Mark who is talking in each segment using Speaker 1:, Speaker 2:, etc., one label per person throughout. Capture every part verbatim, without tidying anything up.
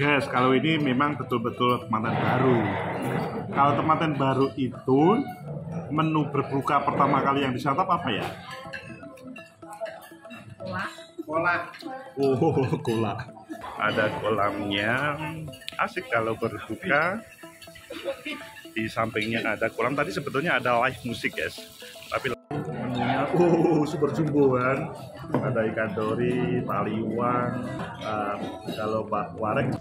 Speaker 1: Guys, kalau ini memang betul-betul temanten baru. Kalau temanten baru itu menu berbuka pertama kali yang disantap apa ya?
Speaker 2: Kola.
Speaker 1: Kola. Oh, kola. Ada kolamnya. Asik kalau berbuka. Di sampingnya ada kolam. Tadi sebetulnya ada live musik, guys. Tapi menunya oh, super jumbo kan. Ada ikan dori, taliwang, uh, kalau Pak Warek.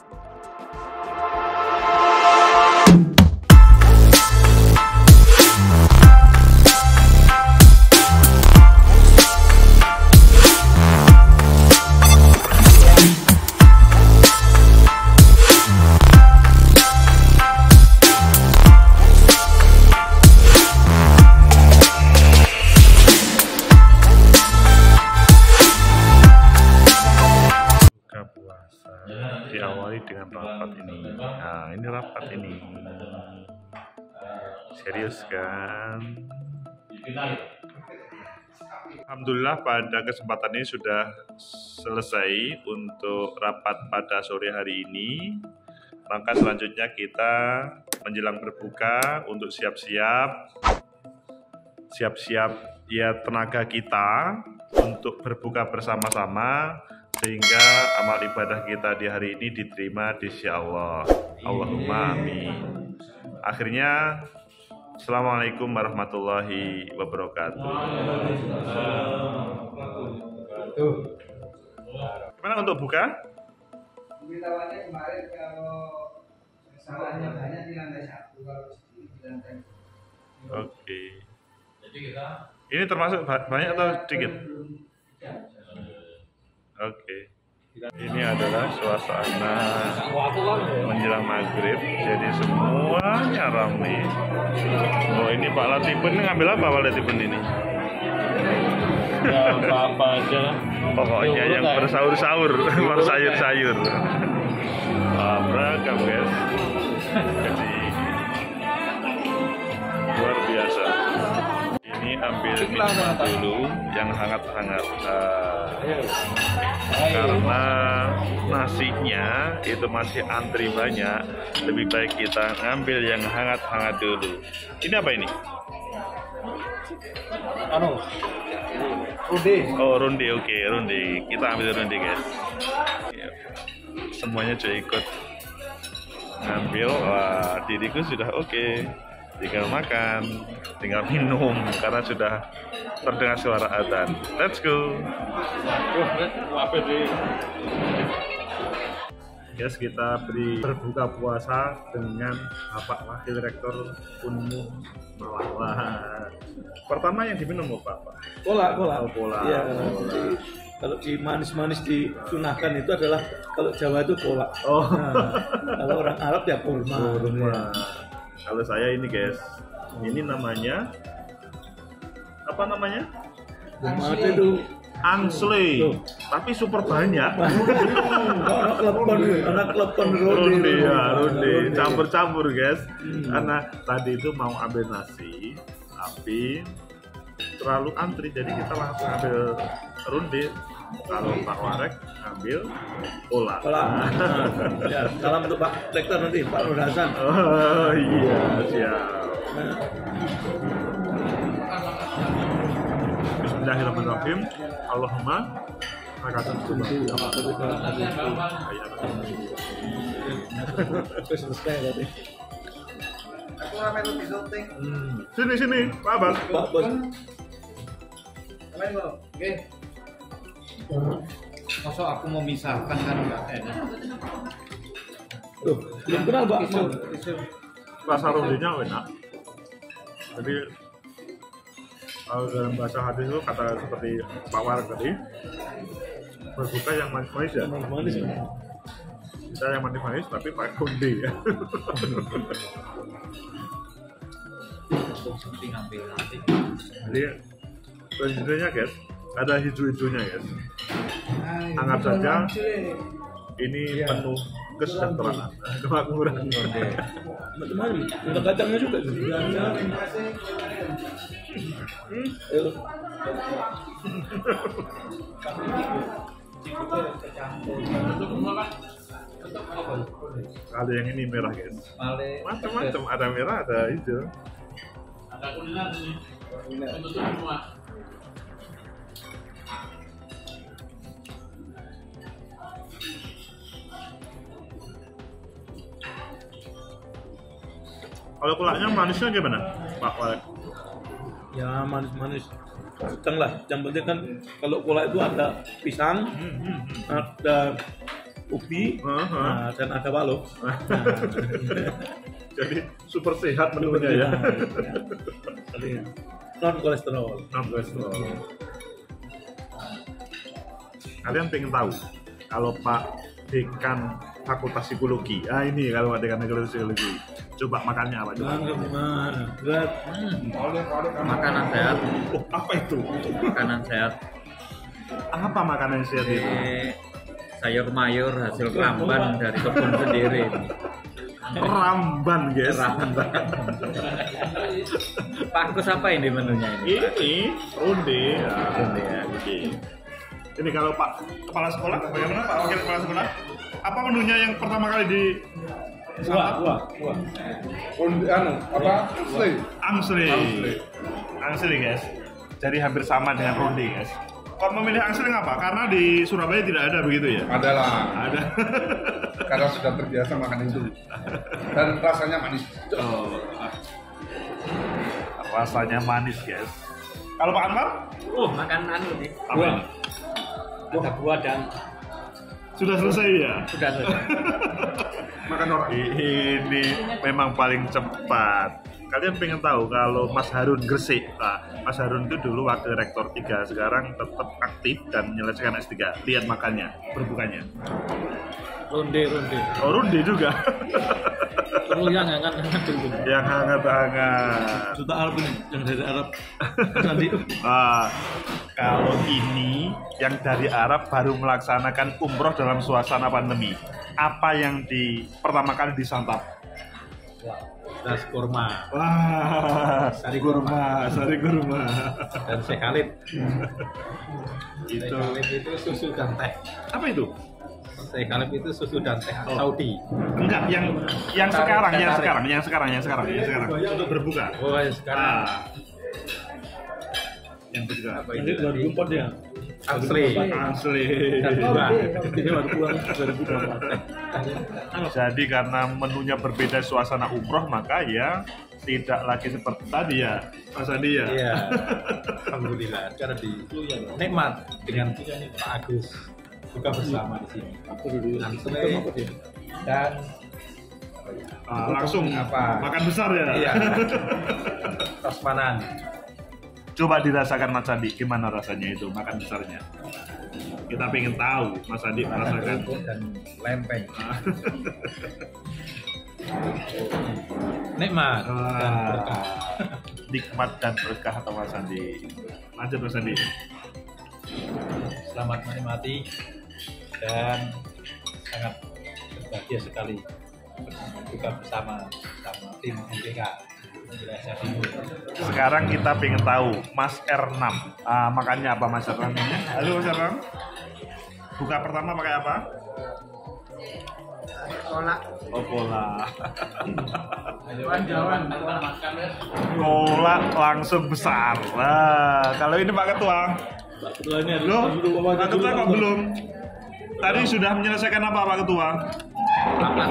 Speaker 1: Diawali dengan rapat ini. Nah, ini rapat ini. Serius kan? Alhamdulillah pada kesempatan ini sudah selesai untuk rapat pada sore hari ini. Maka selanjutnya kita menjelang berbuka untuk siap-siap siap-siap ya tenaga kita untuk berbuka bersama-sama, sehingga amal ibadah kita di hari ini diterima di sisi Allah. Allahumma amin. Akhirnya, Assalamualaikum warahmatullahi wabarakatuh. Gimana untuk buka?
Speaker 3: Pemberitahuannya kemarin kalau salahnya banyak di lantai satu, kalau di lantai.
Speaker 1: Oke. Ini termasuk banyak atau sedikit? Oke, ini adalah suasana menjelang maghrib, jadi semuanya ramai. Oh, ini Pak Latifun ini ngambil apa Pak Latifun ini?
Speaker 4: Ya apa-apa aja.
Speaker 1: Pokoknya yang bersahur-sahur, bersayur-sayur. Wah, beragam guys. Jadi luar biasa. Ini ambil minuman dulu yang hangat-hangat. Uh, karena nasinya itu masih antri banyak, lebih baik kita ngambil yang hangat-hangat dulu. Ini apa ini?
Speaker 4: Anu, runde.
Speaker 1: Oh, runde, oke, okay, runde. Kita ambil runde guys. Semuanya juga ikut ngambil. Wah, diriku sudah oke. Okay. Tinggal makan, tinggal minum karena sudah terdengar suara adzan. Let's go. Guys, kita beri berbuka puasa dengan Bapak Wakil Rektor Unmu Malang. Pertama yang diminum apa, Pak?
Speaker 4: Kola, kola.
Speaker 1: Oh, kola.
Speaker 4: Ya,
Speaker 1: kola.
Speaker 4: Kalau di manis-manis disunahkan itu adalah kalau Jawa itu kola.
Speaker 1: Oh.
Speaker 4: Nah, kalau orang Arab ya kurma.
Speaker 1: Kurma. Kalau saya ini guys, ini namanya apa namanya?
Speaker 4: Kurma itu
Speaker 1: Angsle, tapi super banyak.
Speaker 4: anak lepon, anak lepon
Speaker 1: Ronde ya, ronde, campur-campur guys. Hmm. Karena tadi itu mau ambil nasi, tapi terlalu antri, jadi kita langsung ambil ronde. Kalau Pak Warek ambil kola.
Speaker 4: Kola. Ya, salam untuk Pak Rektor nanti, Pak Nur Hasan.
Speaker 1: Oh iya, siap. Bismillahirrahmanirrahim. Allahumma makasih
Speaker 4: selesai tadi.
Speaker 3: Aku ramai lu di syuting.
Speaker 1: Sini sini, Pak Bos.
Speaker 4: Pak Bos.
Speaker 3: Ramai lu. Oke.
Speaker 5: Masa aku memisahkan kan nggak enak.
Speaker 4: Tuh, belum kenal Pak.
Speaker 1: Rasa rondenya enak. Jadi kalau dalam bahasa hadis itu kata seperti Pak Warek tadi, berbuka yang manis-manis ya.
Speaker 4: Manis.
Speaker 1: Kita yang manis-manis tapi pakai ronde ya.
Speaker 5: Penting ambil nanti.
Speaker 1: Jadi prinsipnya guys, ada hijau-hijaunya guys. Anggap saja ini penuh kesejahteraan, kemakmuran.
Speaker 4: Teman-teman, untuk kacangnya juga. Hmm? Ayo.
Speaker 5: Untuk semua kan, untuk
Speaker 1: Kalau yang ini merah guys.
Speaker 5: Paling
Speaker 1: Macam-macam, ada merah, ada hijau.
Speaker 5: ada kuningan ini. Untuk semua.
Speaker 1: Kalau kulaknya manisnya gimana, Pak Walek?
Speaker 4: Ya manis-manis sedang lah. Yang penting kan kalau kolak itu ada pisang,
Speaker 1: Hmm, hmm, hmm.
Speaker 4: ada ubi,
Speaker 1: Aha.
Speaker 4: nah, dan ada balok. Nah,
Speaker 1: Jadi super sehat menunya ya.
Speaker 4: Jadi, non kolesterol.
Speaker 1: Non kolesterol. Kalian pengen tahu kalau Pak Dekan Fakultas Psikologi, ah ini kalau Pak Dekan Fakultas Psikologi, coba makannya apa coba?
Speaker 4: Jangan gimana? Berat.
Speaker 5: Makanan sehat,
Speaker 1: Oh, apa itu?
Speaker 5: makanan sehat.
Speaker 1: Apa makanan sehat itu?
Speaker 5: Ini sayur mayur hasil keramban dari kebun sendiri.
Speaker 1: Ramban, guys.
Speaker 5: Keramban. Pak Kus apa ini menunya ini?
Speaker 1: Ini ronde. Ya,
Speaker 5: Ronde ya.
Speaker 1: Oke. Ini kalau Pak Kepala Sekolah, bagaimana Pak Wakil Kepala Sekolah? Apa menunya yang pertama kali di
Speaker 4: Wah, wah, wah.
Speaker 2: Ronde anu apa? Sle.
Speaker 1: Angsli?
Speaker 2: Angsli.
Speaker 1: Angsli, guys. Jadi hampir sama dengan ronde, guys. Kok memilih angsli apa? Karena di Surabaya tidak ada begitu ya?
Speaker 2: Adalah
Speaker 1: Ada.
Speaker 2: karena sudah terbiasa makan itu dan rasanya manis.
Speaker 1: Oh. Rasanya manis, guys. Kalau Pak Anwar?
Speaker 5: Oh, makan anu nih.
Speaker 1: Apa ini?
Speaker 5: Ada buah dan
Speaker 1: Sudah selesai ya?
Speaker 5: sudah selesai.
Speaker 2: Makan orang.
Speaker 1: Ini memang paling cepat. Kalian pengen tahu kalau Mas Harun Gresik, nah, Mas Harun itu dulu wakil rektor tiga, sekarang tetap aktif dan menyelesaikan S tiga. Lihat makannya, berbukanya.
Speaker 4: Ronde, ronde.
Speaker 1: Oh, ronde juga.
Speaker 4: Terus yang hangat-hangat dulu.
Speaker 1: Yang hangat-hangat.
Speaker 4: Juta Arab ini, yang dari Arab. Nanti.
Speaker 1: Ah, kalau ini yang dari Arab baru melaksanakan umroh dalam suasana pandemi. Apa yang di pertama kali disantap?
Speaker 4: Das kurma
Speaker 1: Wah, sari kurma, sari kurma.
Speaker 4: dan sekalip.
Speaker 1: Itu
Speaker 4: Sekalip itu susu dan teh.
Speaker 1: apa itu?
Speaker 4: Sekalip itu susu dan teh
Speaker 1: Oh.
Speaker 4: Saudi.
Speaker 1: Enggak, yang yang
Speaker 4: Tarik,
Speaker 1: sekarang, yang
Speaker 4: tarik.
Speaker 1: sekarang, yang sekarang, yang sekarang, yang sekarang untuk berbuka.
Speaker 4: Oh, ya sekarang.
Speaker 1: Ah. Yang berbuka.
Speaker 5: Apa
Speaker 4: Ini
Speaker 5: itu
Speaker 4: dua
Speaker 5: tadi?
Speaker 4: ribu empat ya.
Speaker 5: Asli.
Speaker 1: Asli.
Speaker 4: Dan dua. Ini baru pulang dua ribu dua puluh empat.
Speaker 1: Jadi karena menunya berbeda suasana umroh, maka ya tidak lagi seperti tadi ya, Mas Andi ya.
Speaker 4: Iya. Alhamdulillah. Karena di nikmat dengan Pak Agus buka bersama di sini.
Speaker 5: Asli. Dan
Speaker 1: Ah, langsung
Speaker 5: Apa?
Speaker 1: makan besar ya.
Speaker 5: iya.
Speaker 4: Prasmanan.
Speaker 1: Coba dirasakan Mas Andi, gimana rasanya itu makan besarnya? Kita pengen tahu Mas Andi merasakan.
Speaker 5: kerupuk dan lempeng.
Speaker 4: Nikmat dan
Speaker 1: Ah,
Speaker 4: berkah.
Speaker 1: nikmat dan berkah atau Mas Andi. Lanjut Mas Andi.
Speaker 4: Selamat menikmati dan sangat berbahagia sekali buka bersama sama tim M P K Wilayah Timur.
Speaker 1: Sekarang kita pengen tahu Mas R enam. Ah, makannya apa Mas R enam ini? Halo Mas R enam. Buka pertama pakai apa?
Speaker 5: Kolak.
Speaker 1: Oh, cola.
Speaker 5: Jawan-jawan makan.
Speaker 1: Cola langsung besar. Nah, kalau ini Pak Ketua.
Speaker 4: Pak Ketua ini harus
Speaker 1: Loh,
Speaker 4: dulu,
Speaker 1: Pak Ketua kok belum? Tadi sudah menyelesaikan apa Pak Ketua?
Speaker 5: Rapat.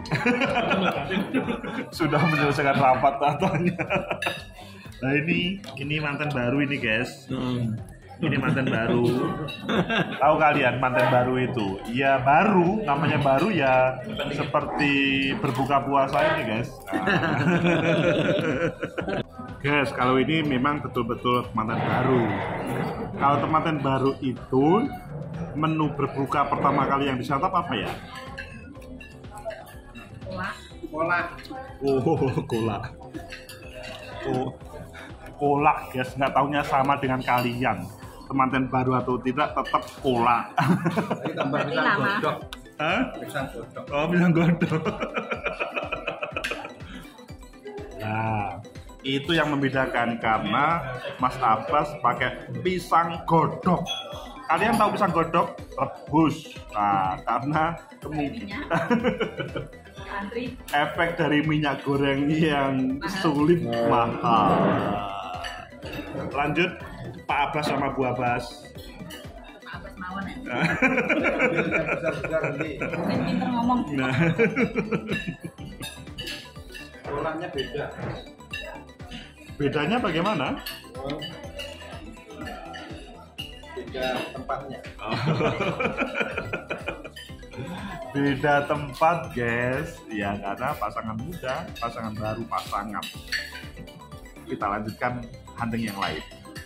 Speaker 1: Sudah menyelesaikan rapat katanya. Nah ini, ini mantan baru ini guys.
Speaker 4: Hmm.
Speaker 1: Ini mantan baru. Tahu kalian mantan baru itu? Ya baru, namanya baru ya seperti berbuka puasa ini guys. Nah. Guys, kalau ini memang betul-betul mantan baru. Kalau mantan baru itu menu berbuka pertama kali yang disantap apa ya?
Speaker 5: Kolak.
Speaker 1: Oh, cola. Oh, cola guys, nggak taunya sama dengan kalian. Temanten baru atau tidak tetap cola.
Speaker 5: Tadi tambah pisang godok.
Speaker 1: Hah?
Speaker 5: Pisang godok.
Speaker 1: Oh, bilang godok. Nah, itu yang membedakan karena Mas Abbas pakai pisang godok. kalian tahu pisang godok rebus. Nah, karena kemungkinan efek dari minyak goreng yang sulit mahal. Lanjut Pak Abbas sama Bu Abbas.
Speaker 6: Pak Abbas mawon ya.
Speaker 2: Besar-besar ini.
Speaker 6: Pinter ngomong.
Speaker 1: Nah.
Speaker 2: Kolamnya beda.
Speaker 1: Bedanya bagaimana?
Speaker 2: Beda tempatnya.
Speaker 1: Beda tempat, guys. Ya, karena pasangan muda, pasangan baru, pasangan. Kita lanjutkan hunting yang lain.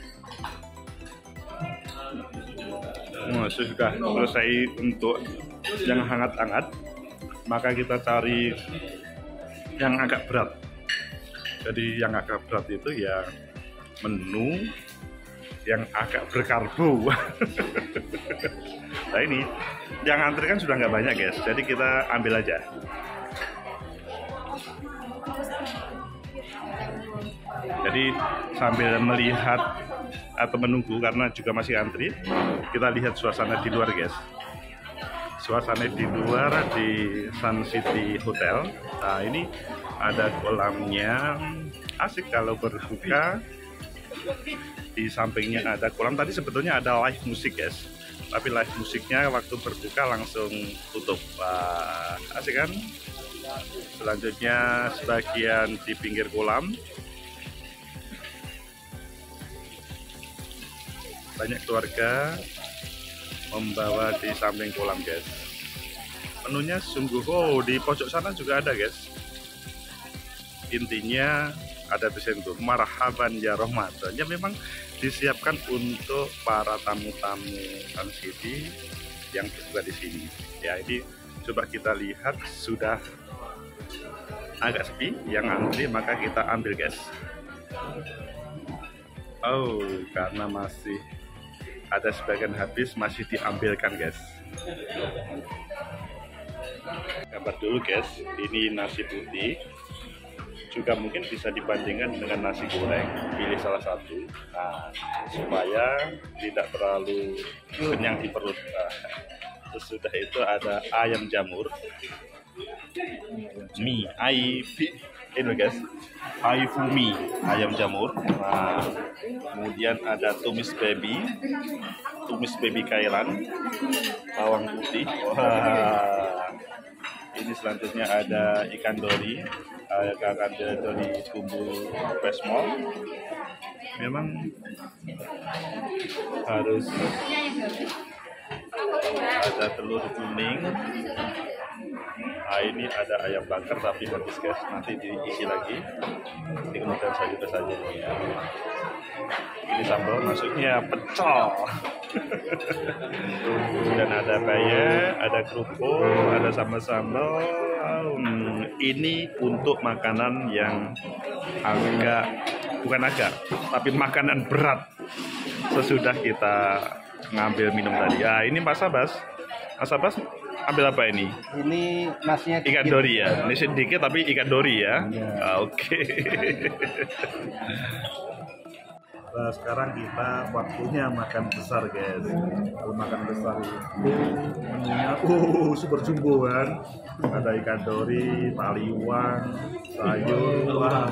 Speaker 1: Nah, sudah selesai untuk yang hangat-hangat, maka kita cari yang agak berat. Jadi yang agak berat itu ya menu yang agak berkarbo. Nah ini, yang antri kan sudah nggak banyak guys, jadi kita ambil aja. Jadi sambil melihat atau menunggu karena juga masih antri, kita lihat suasana di luar guys. Suasana di luar di Sun City Hotel. Nah ini ada kolamnya, asik kalau berbuka. Di sampingnya ada kolam. Tadi sebetulnya ada live musik guys, tapi live musiknya waktu berbuka langsung tutup. Wah, asik kan? Selanjutnya sebagian di pinggir kolam banyak keluarga membawa di samping kolam guys. Menunya sungguh, oh di pojok sana juga ada guys. Intinya ada tulisan itu marhaban ya Ramadan, ya memang disiapkan untuk para tamu-tamu Sun City yang berada di sini. Ya ini coba kita lihat sudah agak sepi, yang antri maka kita ambil guys. Oh karena masih ada sebagian habis masih diambilkan guys. Gambar dulu guys, ini nasi putih. Juga mungkin bisa dibandingkan dengan nasi goreng, pilih salah satu, nah, supaya tidak terlalu kenyang di perut. Nah, sesudah itu ada ayam jamur, mie, ai, ini guys, ai fumi, ayam jamur. Nah, kemudian ada tumis baby, tumis baby kailan, bawang putih. Wah, ini selanjutnya ada ikan dori. Ikan dori bumbu pesmol. Memang harus ada telur kuning. Nah ini ada ayam bakar tapi habis guys, nanti diisi lagi. Ini kemudian sayur saja. Ini sambal masuknya pecel. Dan ada bayam, ada kerupuk, ada sambal-sambal. Hmm, ini untuk makanan yang agak, bukan agak, tapi makanan berat. Sesudah kita ngambil minum tadi. Ya ini Mas Abbas, Mas Abbas ambil apa ini?
Speaker 3: Ini nasinya
Speaker 1: Ikan dori ya. Ini sedikit tapi ikan dori ya.
Speaker 3: Ya.
Speaker 1: Ah, Oke. Okay. Nah, sekarang kita waktunya makan besar guys. Kalau makan besar itu menunya uh super jumbo kan. Ada ikan dori, taliwang, sayur. Wah.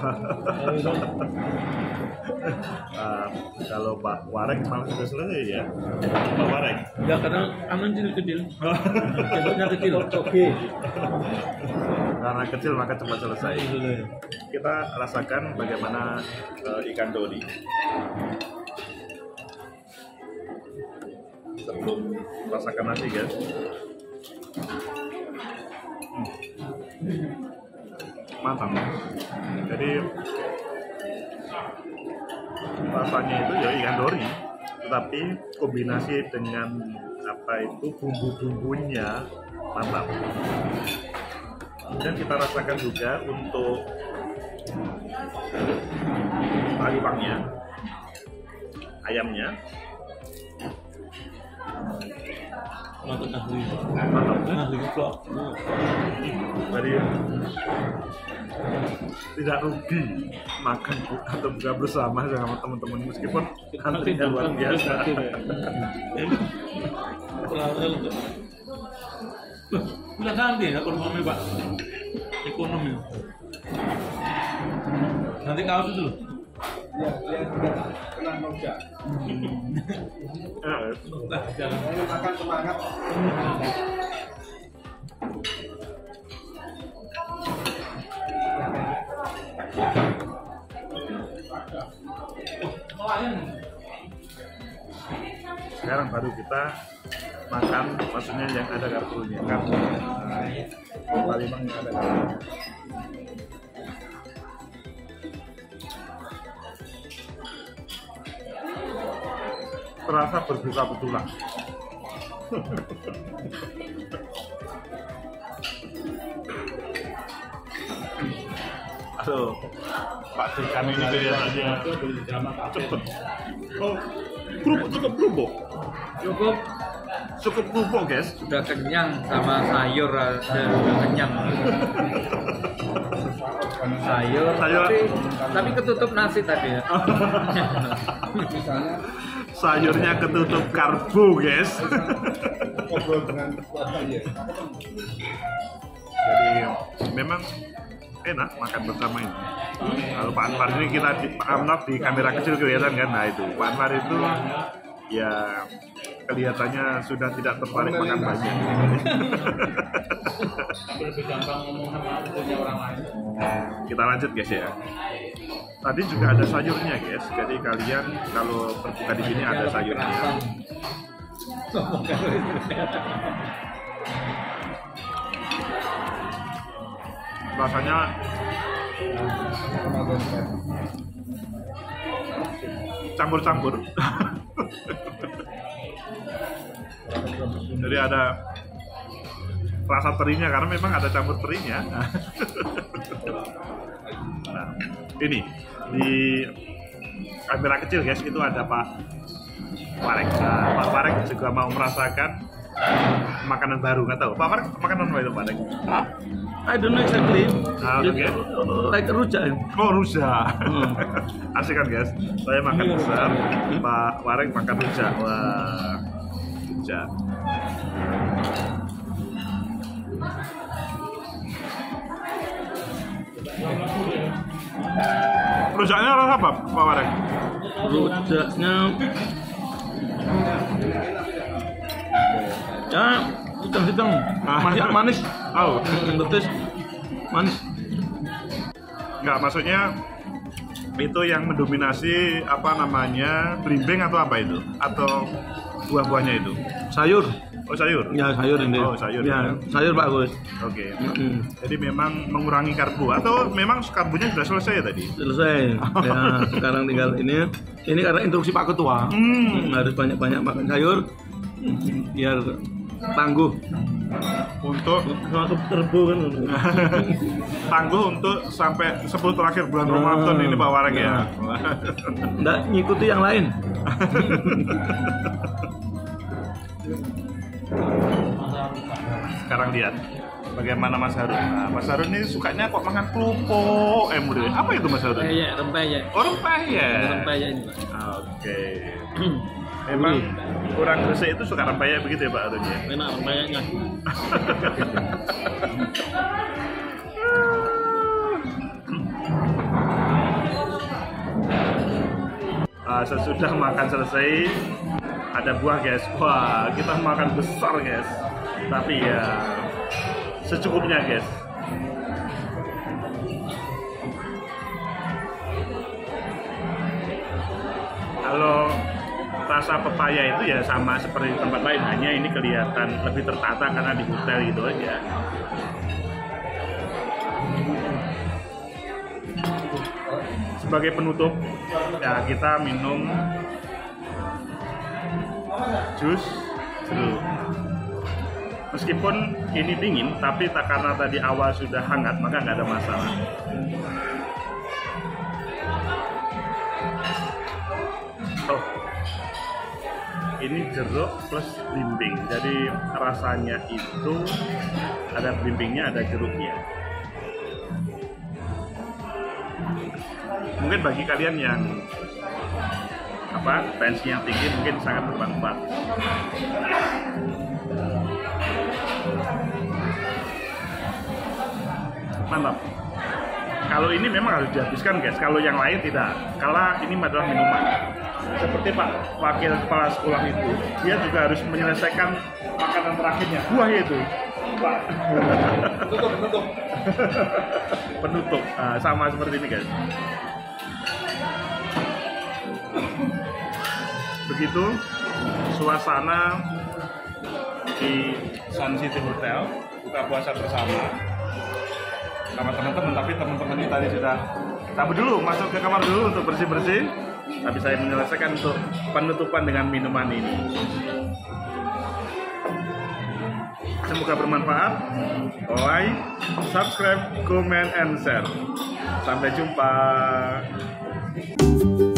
Speaker 1: Nah, kalau Pak Warek malah sudah selesai ya. Pak Warek.
Speaker 4: Enggak, karena aman kecil-kecil. Bentuknya kecil. Oke.
Speaker 1: Karena kecil maka cepat selesai. Kita rasakan bagaimana uh, ikan dori. Sebelum rasakan nasi guys. Hmm. Mantap. Jadi rasanya itu ya ikan dori, tetapi kombinasi dengan apa itu bumbu-bumbunya mantap. Dan kita rasakan juga untuk taliwangnya, ayamnya
Speaker 4: Mantap ahli.
Speaker 1: mantap.
Speaker 4: Ahli vlog.
Speaker 1: Dari Jadi tidak rugi makan bu- atau buka bersama sama teman-teman meskipun antrinya luar biasa.
Speaker 4: Udah ganti ya ekonomi Pak. Ekonomi. Nanti kaos itu loh.
Speaker 2: Ya, dia sudah kena noja.
Speaker 1: Ya,
Speaker 4: Nah, jalan.
Speaker 2: Saya makan semangat.
Speaker 1: sekarang baru kita makan, maksudnya yang ada kartunya kan. Nah, Palembang yang ada kartunya. Terasa berbuka betulan. Aduh, Pak Dekan ini kelihatannya cepet. Oh, kerupuk cukup kerupuk.
Speaker 5: Cukup
Speaker 1: Cukup kerupuk, guys.
Speaker 5: sudah kenyang sama sayur sudah sudah kenyang. Sayur,
Speaker 1: Sayur.
Speaker 5: tapi tapi ketutup nasi tadi ya.
Speaker 2: Misalnya
Speaker 1: Sayurnya ketutup karbo, guys.
Speaker 2: ngobrol dengan keluarga ya.
Speaker 1: Jadi memang enak makan bersama ini. Kalau Pak Anwar ini kita di, Pak Anwar di kamera kecil kelihatan kan, nah itu Pak Anwar itu ya kelihatannya sudah tidak tertarik makan banyak.
Speaker 4: Lebih gampang ngomong sama punya orang lain.
Speaker 1: Kita lanjut guys ya. Tadi juga ada sayurnya guys. Jadi kalian kalau berbuka di sini ada sayurnya. Rasanya campur-campur. Jadi ada rasa terinya karena memang ada campur terinya. Nah, ini di kamera kecil guys itu ada Pak Warek. Nah, Pak Warek juga mau merasakan makanan baru, nggak tahu Pak Warek makanan apa itu Pak Warek?
Speaker 7: I don't know exactly.
Speaker 1: Ah, oke.
Speaker 7: Like rujak.
Speaker 1: Oh, rujak. Asik kan guys? Saya makan besar, Pak Warek makan rujak. Wah, rujak. Rujaknya rasa apa, Pak Warek?
Speaker 7: Rujaknya ya hitam-hitam, masih manis.
Speaker 1: Oh,
Speaker 7: Betul, manis.
Speaker 1: enggak, maksudnya itu yang mendominasi apa namanya belimbing atau apa itu? Atau buah-buahnya itu?
Speaker 7: Sayur.
Speaker 1: Oh, sayur?
Speaker 7: Ya sayur ini.
Speaker 1: Oh, sayur.
Speaker 7: Ya sayur bagus.
Speaker 1: Oke.
Speaker 7: Mm.
Speaker 1: Jadi memang mengurangi karbo atau memang karbonya sudah selesai ya tadi?
Speaker 7: Selesai. Ya sekarang tinggal ini. Ini karena instruksi Pak Ketua.
Speaker 1: Hmm.
Speaker 7: Harus banyak-banyak makan sayur biar tangguh.
Speaker 1: Untuk
Speaker 7: Sama terbu kan.
Speaker 1: tangguh untuk sampai sepuluh terakhir bulan Ramadan ini Pak Warek ya.
Speaker 7: Nggak ngikuti yang lain.
Speaker 1: Sekarang lihat bagaimana Mas Harun. Nah, Mas Harun ini sukanya kok makan kerupuk. Eh, mudah. Apa itu Mas Harun?
Speaker 7: Rempeyek, rempeyek.
Speaker 1: Oh, rempeyek.
Speaker 7: Rempeyek ini, Pak.
Speaker 1: Oke. Memang kurang Gresik itu suka rempeyek begitu ya Pak Harun ya?
Speaker 7: Enak rempeyeknya.
Speaker 1: Ah, sesudah makan selesai ada buah guys. Wah, kita makan besar guys. Tapi ya secukupnya guys. Kalau rasa pepaya itu ya sama seperti tempat lain, hanya ini kelihatan lebih tertata karena di hotel gitu aja. Sebagai penutup ya kita minum jus jeruk. Meskipun ini dingin, tapi tak karena tadi awal sudah hangat maka nggak ada masalah. Oh, ini jeruk plus belimbing. Jadi rasanya itu ada belimbingnya, ada jeruknya. Mungkin bagi kalian yang apa tensi yang tinggi mungkin sangat bermanfaat. Mantap. Kalau ini memang harus dihabiskan guys, kalau yang lain tidak. Karena ini adalah minuman. Seperti Pak Wakil Kepala Sekolah itu, dia juga harus menyelesaikan makanan terakhirnya, buah itu. Pak.
Speaker 2: Penutup, penutup.
Speaker 1: Penutup, nah, sama seperti ini guys. Begitu suasana di Sun City Hotel buka puasa bersama sama teman-teman, tapi teman-teman ini tadi sudah cabut dulu, masuk ke kamar dulu untuk bersih-bersih, tapi saya menyelesaikan untuk penutupan dengan minuman ini. Semoga bermanfaat. Like, subscribe, comment, and share. Sampai jumpa.